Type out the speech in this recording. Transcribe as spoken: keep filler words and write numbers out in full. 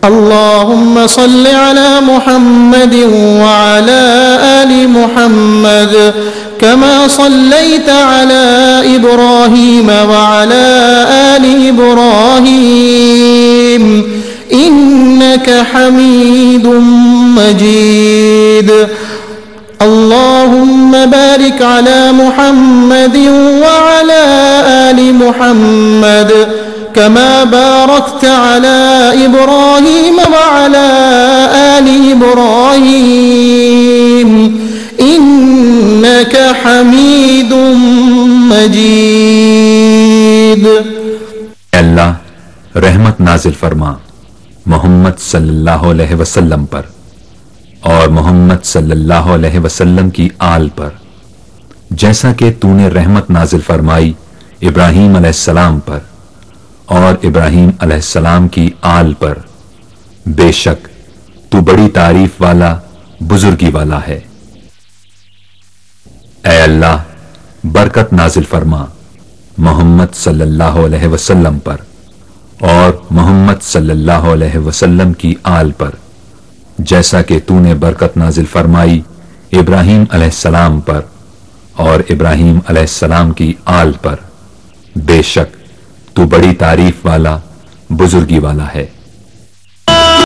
अल्लाहुम्मा सल्लि अला मुहम्मद व अला आलि मुहम्मद कमा सल्लैत अला इब्राहीम व अला आलि इब्राहीम इन्नका हमीदुम मजीद। अल्लाहुम्मा बारिक अला मुहम्मद व अला आलि मुहम्मद कमा बारकत अला इब्राहीम व अला आलि इब्राहीम इन्नका हमीदुम मजीद। अल्लाह रहमत नाजिल फरमा मोहम्मद सल्लल्लाहु अलैहि वसल्लम पर और मोहम्मद सल्लल्लाहु अलैहि वसल्लम की आल पर, जैसा कि तूने रहमत नाजिल फरमाई इब्राहीम अलैहिस्सलाम पर और इब्राहीम अलैहिस्सलाम की आल पर। बेशक तू बड़ी तारीफ वाला बुजुर्गी वाला है। ऐ अल्लाह बरकत नाजिल फरमा मोहम्मद सल्लल्लाहु अलैहि वसल्लम पर और मोहम्मद सल्लल्लाहु अलैहि वसल्लम की आल पर, जैसा कि तूने बरकत नाजिल फरमाई इब्राहीम अलैहिस्सलाम पर और इब्राहीम अलैहिस्सलाम की आल पर। बेशक तू बड़ी तारीफ वाला बुजुर्गी वाला है।